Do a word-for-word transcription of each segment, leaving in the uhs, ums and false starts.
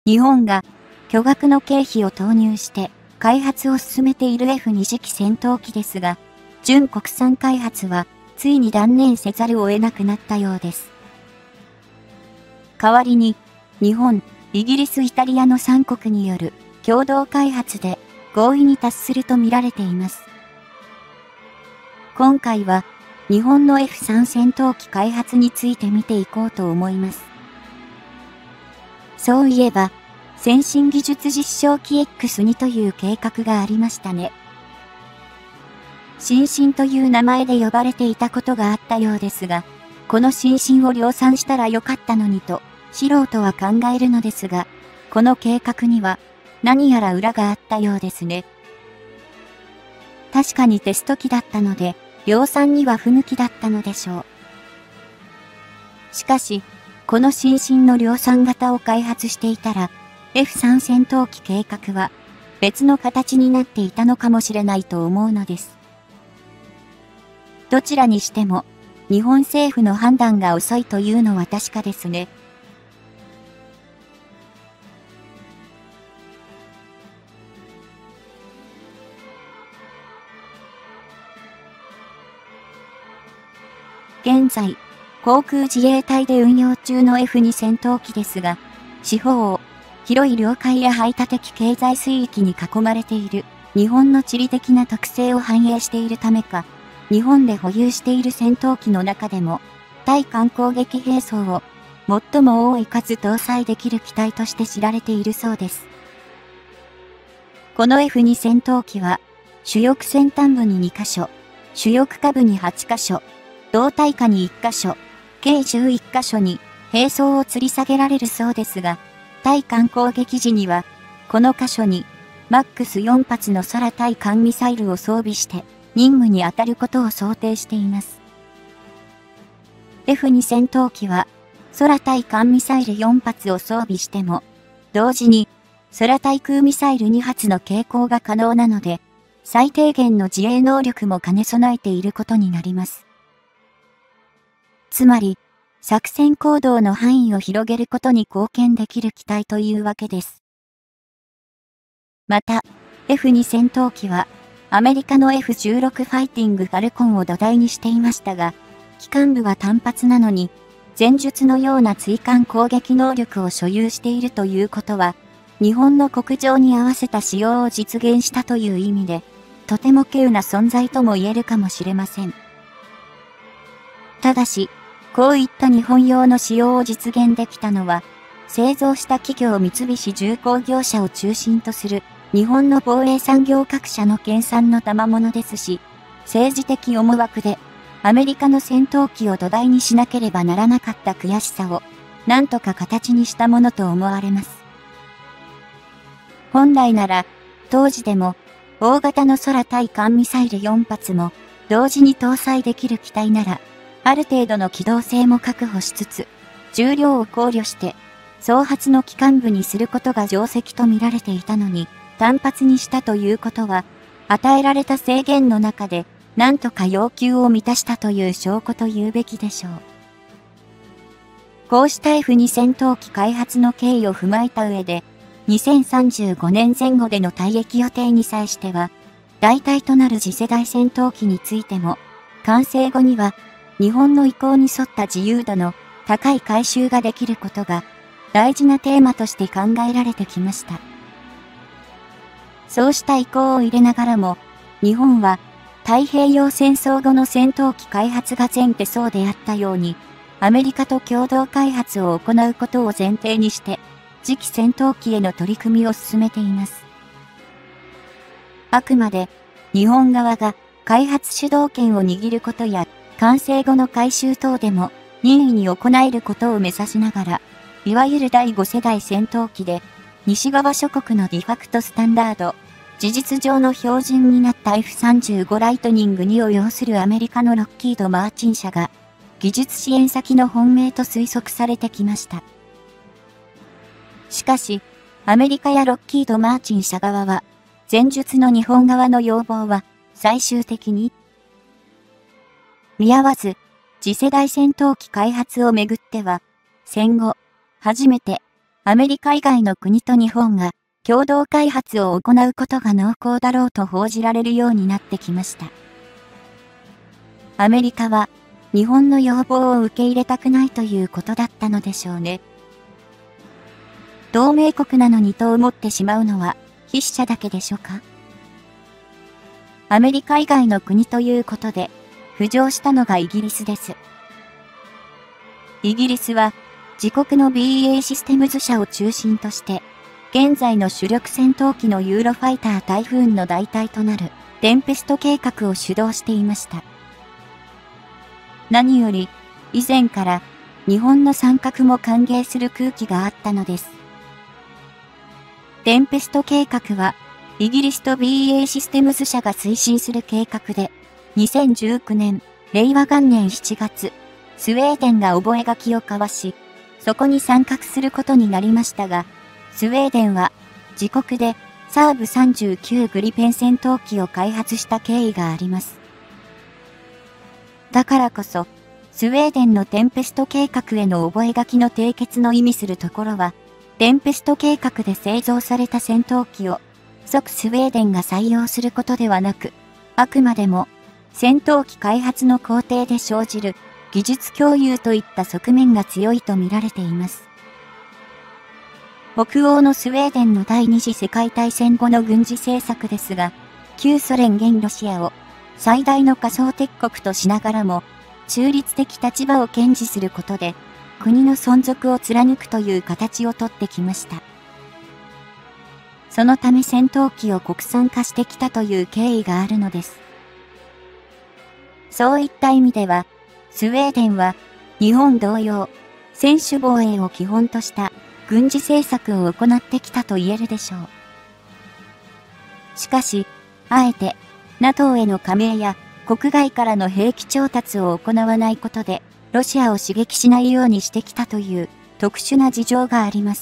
日本が巨額の経費を投入して開発を進めている エフに 次期戦闘機ですが、純国産開発はついに断念せざるを得なくなったようです。代わりに、日本、イギリス、イタリアのさんこくによる共同開発で合意に達すると見られています。今回は、日本の エフスリー 戦闘機開発について見ていこうと思います。そういえば、先進技術実証機 エックスツー という計画がありましたね。新進という名前で呼ばれていたことがあったようですが、この新進を量産したらよかったのにと、素人は考えるのですが、この計画には何やら裏があったようですね。確かにテスト機だったので、量産には不向きだったのでしょう。しかし、この新進の量産型を開発していたら、エフスリー 戦闘機計画は別の形になっていたのかもしれないと思うのです。どちらにしても、日本政府の判断が遅いというのは確かですね。現在、航空自衛隊で運用中の エフツー 戦闘機ですが、四方、広い領海や排他的経済水域に囲まれている日本の地理的な特性を反映しているためか、日本で保有している戦闘機の中でも、対艦攻撃兵装を最も多い数搭載できる機体として知られているそうです。この エフツー 戦闘機は、主翼先端部ににかしょ、主翼下部にはちかしょ、胴体下にいっかしょ、計じゅういっかしょに兵装を吊り下げられるそうですが、対艦攻撃時には、この箇所に、マックスよんはつの空対艦ミサイルを装備して、任務に当たることを想定しています。エフツー 戦闘機は、空対艦ミサイルよんはつを装備しても、同時に、空対空ミサイルにはつの携行が可能なので、最低限の自衛能力も兼ね備えていることになります。つまり、作戦行動の範囲を広げることに貢献できる機体というわけです。また、エフツー 戦闘機は、アメリカの エフじゅうろく ファイティングファルコンを土台にしていましたが、機関部は単発なのに、前述のような追艦攻撃能力を所有しているということは、日本の国情に合わせた使用を実現したという意味で、とても稀有な存在とも言えるかもしれません。ただし、こういった日本用の使用を実現できたのは、製造した企業三菱重工業者を中心とする日本の防衛産業各社の研鑽の賜物ですし、政治的思惑でアメリカの戦闘機を土台にしなければならなかった悔しさをなんとか形にしたものと思われます。本来なら当時でも大型の空対艦ミサイルよんはつも同時に搭載できる機体なら、ある程度の機動性も確保しつつ、重量を考慮して、総発の機関部にすることが定石と見られていたのに、単発にしたということは、与えられた制限の中で、何とか要求を満たしたという証拠と言うべきでしょう。こうした エフツー 戦闘機開発の経緯を踏まえた上で、にせんさんじゅうごねんぜん後での退役予定に際しては、代替となる次世代戦闘機についても、完成後には、日本の意向に沿った自由度の高い改修ができることが大事なテーマとして考えられてきました。そうした意向を入れながらも、日本は太平洋戦争後の戦闘機開発が前提そうであったように、アメリカと共同開発を行うことを前提にして、次期戦闘機への取り組みを進めています。あくまで日本側が開発主導権を握ることや、完成後の改修等でも任意に行えることを目指しながら、いわゆるだいご世代戦闘機で、西側諸国のディファクトスタンダード、事実上の標準になった エフさんじゅうご ライトニングにを要するアメリカのロッキード・マーチン社が、技術支援先の本命と推測されてきました。しかし、アメリカやロッキード・マーチン社側は、前述の日本側の要望は、最終的に、見合わず、次世代戦闘機開発をめぐっては、戦後、初めて、 アメリカ以外の国と日本が共同開発を行うことが濃厚だろうと報じられるようになってきました。アメリカは日本の要望を受け入れたくないということだったのでしょうね。同盟国なのにと思ってしまうのは筆者だけでしょうか。アメリカ以外の国ということで浮上したのがイギリスです。イギリスは自国の ビーエー システムズ社を中心として、現在の主力戦闘機のユーロファイタータイフーンの代替となるテンペスト計画を主導していました。何より以前から日本の参画も歓迎する空気があったのです。テンペスト計画はイギリスと ビーエー システムズ社が推進する計画で、にせんじゅうきゅうねん、令和元年しちがつ、スウェーデンが覚書を交わし、そこに参画することになりましたが、スウェーデンは自国でサーブさんじゅうきゅうグリペン戦闘機を開発した経緯があります。だからこそ、スウェーデンのテンペスト計画への覚書の締結の意味するところは、テンペスト計画で製造された戦闘機を即スウェーデンが採用することではなく、あくまでも戦闘機開発の工程で生じる技術共有といった側面が強いと見られています。北欧のスウェーデンの第二次世界大戦後の軍事政策ですが、旧ソ連現ロシアを最大の仮想敵国としながらも、中立的立場を堅持することで、国の存続を貫くという形をとってきました。そのため戦闘機を国産化してきたという経緯があるのです。そういった意味では、スウェーデンは日本同様、専守防衛を基本とした軍事政策を行ってきたと言えるでしょう。しかし、あえて ナトー への加盟や国外からの兵器調達を行わないことで、ロシアを刺激しないようにしてきたという特殊な事情があります。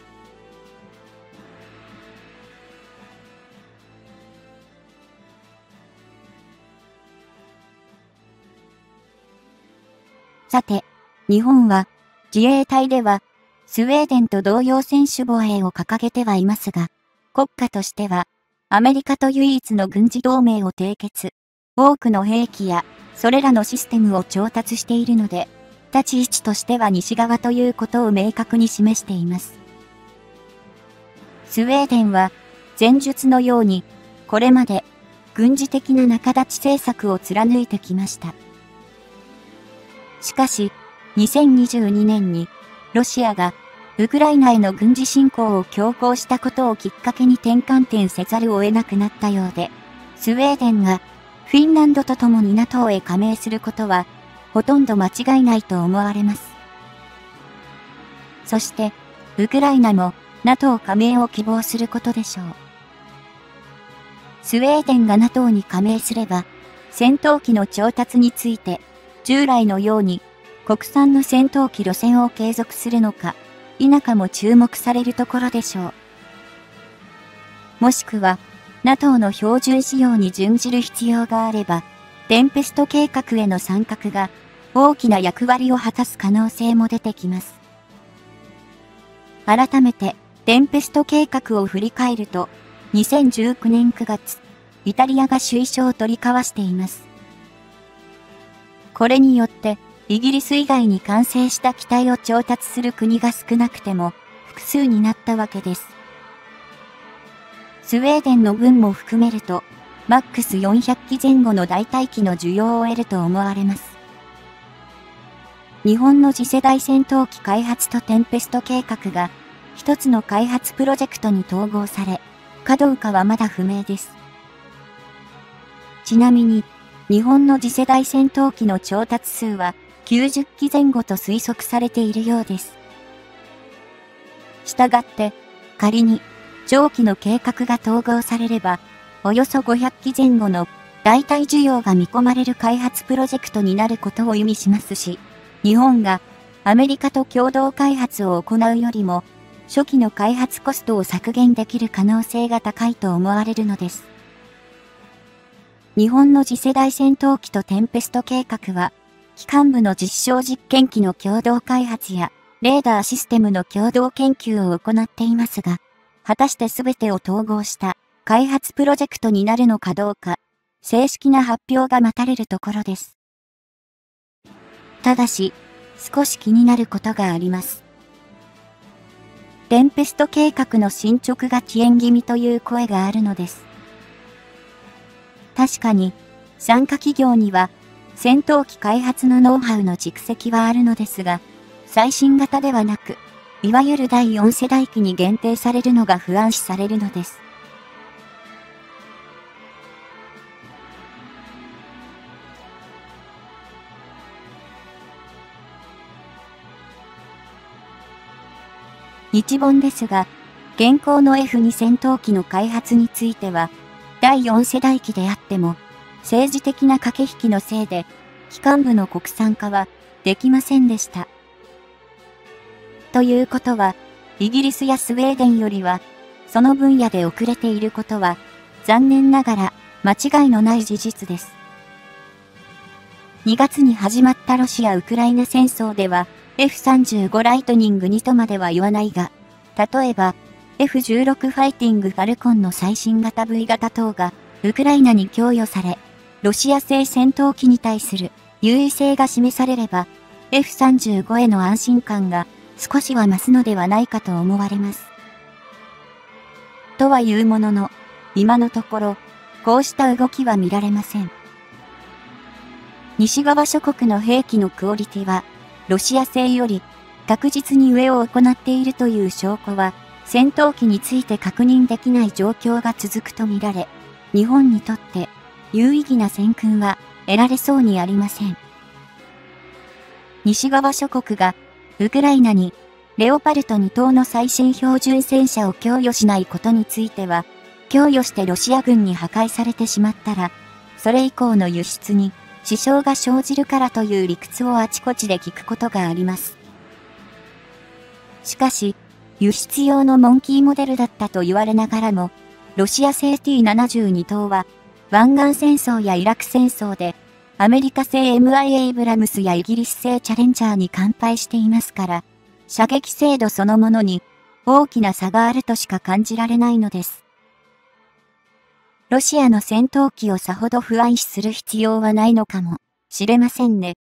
さて、日本は自衛隊ではスウェーデンと同様専守防衛を掲げてはいますが、国家としてはアメリカと唯一の軍事同盟を締結、多くの兵器やそれらのシステムを調達しているので、立ち位置としては西側ということを明確に示しています。スウェーデンは前述のように、これまで軍事的な仲立ち政策を貫いてきました。しかし、にせんにじゅうにねんにロシアがウクライナへの軍事侵攻を強行したことをきっかけに転換点せざるを得なくなったようで、スウェーデンがフィンランドと共に ナトー へ加盟することはほとんど間違いないと思われます。そして、ウクライナも ナトー 加盟を希望することでしょう。スウェーデンが ナトー に加盟すれば、戦闘機の調達について、従来のように国産の戦闘機路線を継続するのか否かも注目されるところでしょう。もしくは ナトー の標準仕様に準じる必要があればテンペスト計画への参画が大きな役割を果たす可能性も出てきます。改めてテンペスト計画を振り返るとにせんじゅうきゅうねんくがつイタリアが首位相を取り交わしています。これによって、イギリス以外に完成した機体を調達する国が少なくても複数になったわけです。スウェーデンの分も含めると、マックスよんひゃくきぜん後の代替機の需要を得ると思われます。日本の次世代戦闘機開発とテンペスト計画が一つの開発プロジェクトに統合され、かどうかはまだ不明です。ちなみに、日本の次世代戦闘機の調達数はきゅうじゅっきぜん後と推測されているようです。したがって、仮に長期の計画が統合されれば、およそごひゃくきぜん後の代替需要が見込まれる開発プロジェクトになることを意味しますし、日本がアメリカと共同開発を行うよりも、初期の開発コストを削減できる可能性が高いと思われるのです。日本の次世代戦闘機とテンペスト計画は、機関部の実証実験機の共同開発や、 レーダーシステムの共同研究を行っていますが、果たして全てを統合した開発プロジェクトになるのかどうか、正式な発表が待たれるところです。ただし、少し気になることがあります。テンペスト計画の進捗が遅延気味という声があるのです。確かに、参加企業には、戦闘機開発のノウハウの蓄積はあるのですが、最新型ではなく、いわゆるだいよん世代機に限定されるのが不安視されるのです。日本ですが、現行の エフツー 戦闘機の開発については、だいよん世代機であっても、政治的な駆け引きのせいで、機関部の国産化はできませんでした。ということは、イギリスやスウェーデンよりは、その分野で遅れていることは、残念ながら間違いのない事実です。にがつに始まったロシア・ウクライナ戦争では、エフさんじゅうご ライトニングにとまでは言わないが、例えば、エフじゅうろく ファイティングファルコンの最新型 ブイ 型等が、ウクライナに供与され、ロシア製戦闘機に対する優位性が示されれば、エフさんじゅうご への安心感が少しは増すのではないかと思われます。とはいうものの、今のところ、こうした動きは見られません。西側諸国の兵器のクオリティは、ロシア製より確実に上を行っているという証拠は、戦闘機について確認できない状況が続くとみられ、日本にとって有意義な戦訓は得られそうにありません。西側諸国がウクライナにレオパルトにとうの最新標準戦車を供与しないことについては、供与してロシア軍に破壊されてしまったら、それ以降の輸出に支障が生じるからという理屈をあちこちで聞くことがあります。しかし、輸出用のモンキーモデルだったと言われながらも、ロシア製 ティーななじゅうに 等は、湾岸戦争やイラク戦争で、アメリカ製 エムアイ エイブラムスやイギリス製チャレンジャーに完敗していますから、射撃精度そのものに大きな差があるとしか感じられないのです。ロシアの戦闘機をさほど不安視する必要はないのかもしれませんね。